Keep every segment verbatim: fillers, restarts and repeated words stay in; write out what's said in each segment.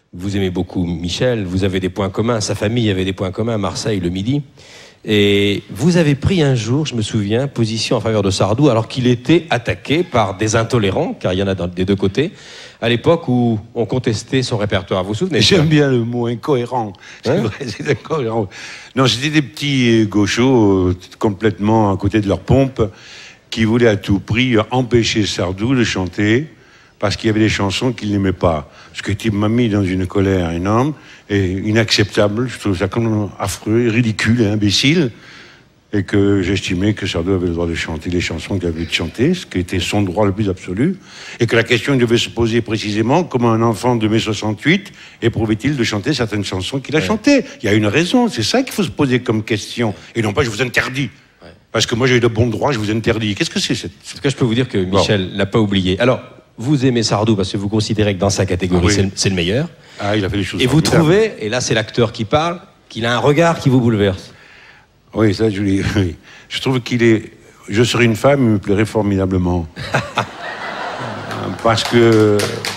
Vous aimez beaucoup Michel, vous avez des points communs, sa famille avait des points communs, Marseille, le Midi. Et vous avez pris un jour, je me souviens, position en faveur de Sardou, alors qu'il était attaqué par des intolérants, car il y en a dans, des deux côtés, à l'époque où on contestait son répertoire. Vous vous souvenez? J'aime bien le mot incohérent. C'est Hein? vrai, c'est incohérent. Non, c'était des petits gauchos euh, complètement à côté de leur pompe qui voulaient à tout prix empêcher Sardou de chanter parce qu'il y avait des chansons qu'il n'aimait pas. Ce qui m'a mis dans une colère énorme et inacceptable. Je trouve ça comme affreux, ridicule et imbécile. Et que j'estimais que Sardou avait le droit de chanter les chansons qu'il avait de chanter, ce qui était son droit le plus absolu. Et que la question devait se poser précisément comment un enfant de mai soixante-huit éprouvait-il de chanter certaines chansons qu'il a ouais. chantées. Il y a une raison, c'est ça qu'il faut se poser comme question. Et non pas je vous interdis. Ouais. Parce que moi j'ai eu de bons droits, je vous interdis. Qu'est-ce que c'est cette... En tout cas, je peux vous dire que Michel l'a pas oublié. Alors, vous aimez Sardou parce que vous considérez que dans sa catégorie, ah oui. c'est le, le meilleur. Ah, il a fait des choses. Et vous trouvez, et là c'est l'acteur qui parle, qu'il a un regard qui vous bouleverse. Oui, ça, je, oui. je trouve qu'il est... Je serais une femme, il me plairait formidablement. Parce que...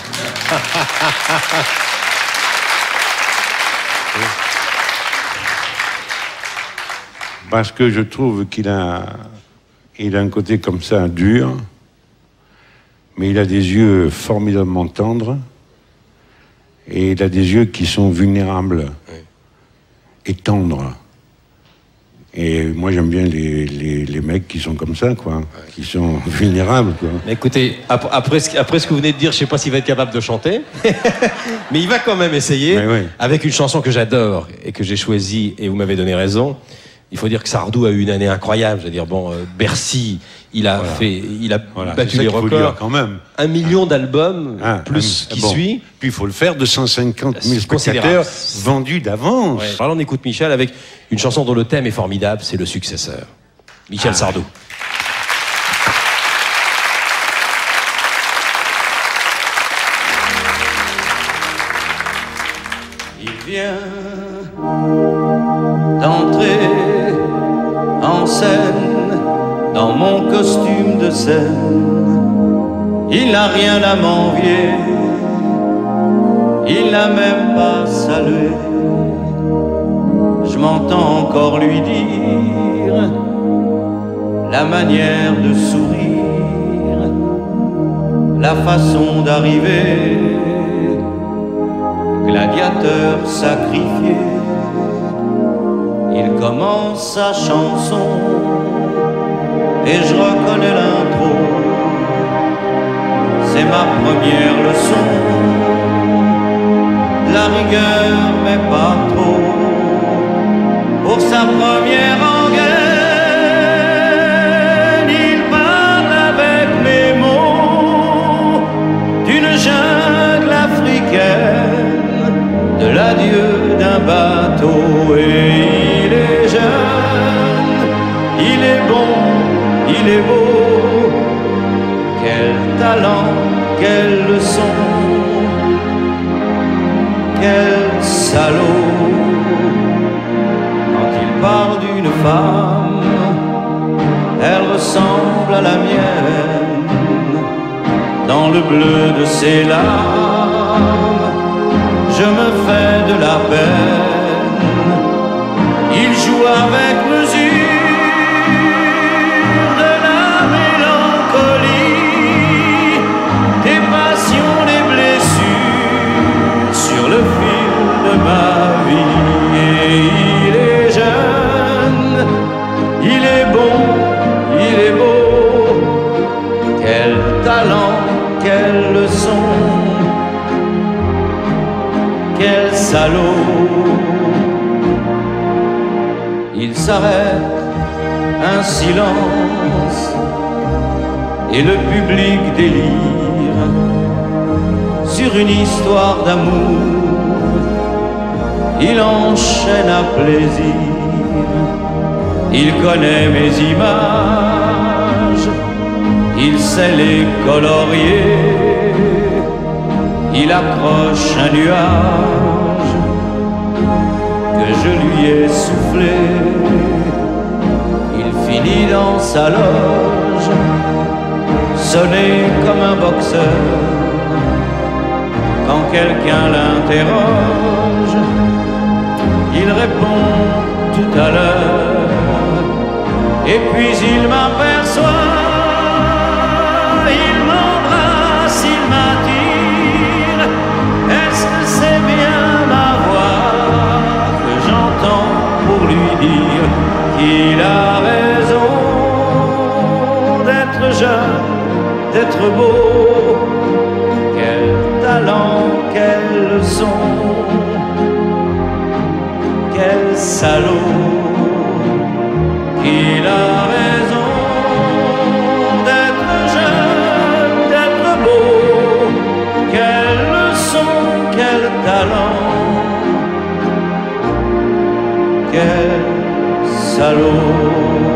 Parce que je trouve qu'il a... Il a un côté comme ça, dur, mais il a des yeux formidablement tendres, et il a des yeux qui sont vulnérables oui. et tendres. Et moi, j'aime bien les, les, les mecs qui sont comme ça, quoi, ouais. qui sont vulnérables, quoi. Mais écoutez, ap après, ce, après ce que vous venez de dire, je ne sais pas s'il va être capable de chanter, mais il va quand même essayer, oui. avec une chanson que j'adore et que j'ai choisie, et vous m'avez donné raison. Il faut dire que Sardou a eu une année incroyable. Je veux dire, bon, euh, Bercy, il a voilà. fait, il a voilà, battu les records. Quand même. Un million d'albums, ah, plus un, qui bon. suit. Puis il faut le faire de cent cinquante mille spectateurs vendus d'avance. Ouais. Alors on écoute Michel avec une chanson dont le thème est formidable, c'est Le Successeur. Michel ah. Sardou. Il vient d'entrer en scène dans mon costume de scène. Il n'a rien à m'envier, il n'a même pas salué. Je m'entends encore lui dire la manière de sourire, la façon d'arriver, gladiateur sacrifié. Il commence sa chanson et je reconnais l'intro. C'est ma première leçon, de la rigueur mais pas trop. Pour sa première rengaine, il parle avec mes mots d'une jungle africaine, de l'adieu d'un bateau. Et il est jeune, il est bon, il est beau. Quel talent, quelle leçon, quel salaud. Quand il parle d'une femme, elle ressemble à la mienne. Dans le bleu de ses larmes, je me fais de la peine. Il joue avec mesure de la mélancolie, des passions, des blessures sur le fil de ma vie. Et il est jeune, il est bon, il est beau. Quel talent, quelle leçon, quel salaud. Il s'arrête, un silence, et le public délire sur une histoire d'amour. Il enchaîne à plaisir, il connaît mes images, il sait les colorier, il accroche un nuage que je lui ai soufflé. Il finit dans sa loge, sonné comme un boxeur, quand quelqu'un l'interroge, il répond tout à l'heure, et puis il m'aperçoit, il m'embrasse, il m'attire. Est-ce que c'est bien ma voix que j'entends pour lui dire qu'il a raison d'être jeune, d'être beau? Quel talent, quelle leçon, quel salaud, qu'il a raison d'être jeune, d'être beau. Quelle leçon, quel talent, quel salaud.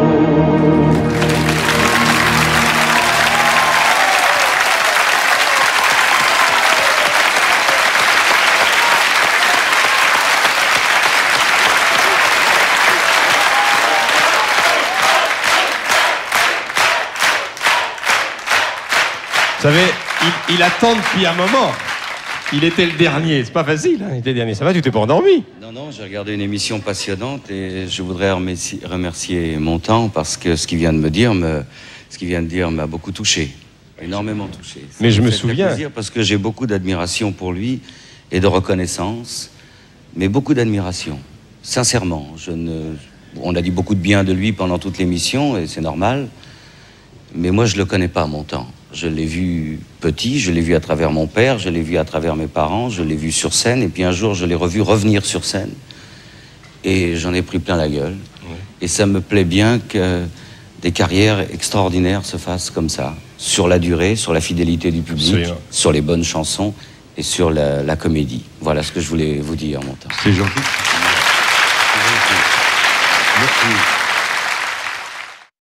Vous savez, il, il attend depuis un moment. Il était le dernier, c'est pas facile, hein, il était le dernier. Ça va, tu t'es pas endormi? Non, non, j'ai regardé une émission passionnante et je voudrais remercier, remercier Montand parce que ce qu'il vient de me dire, me, ce qu'il vient de dire m'a beaucoup touché, énormément touché. Ça mais je me fait souviens. Plaisir parce que j'ai beaucoup d'admiration pour lui et de reconnaissance, mais beaucoup d'admiration. Sincèrement, je ne, on a dit beaucoup de bien de lui pendant toute l'émission et c'est normal, mais moi je le connais pas, Montand. Je l'ai vu petit, je l'ai vu à travers mon père, je l'ai vu à travers mes parents, je l'ai vu sur scène, et puis un jour, je l'ai revu revenir sur scène. Et j'en ai pris plein la gueule. Ouais. Et ça me plaît bien que des carrières extraordinaires se fassent comme ça, sur la durée, sur la fidélité du public, absolument, sur les bonnes chansons et sur la, la comédie. Voilà ce que je voulais vous dire, Montand. C'est gentil. Merci.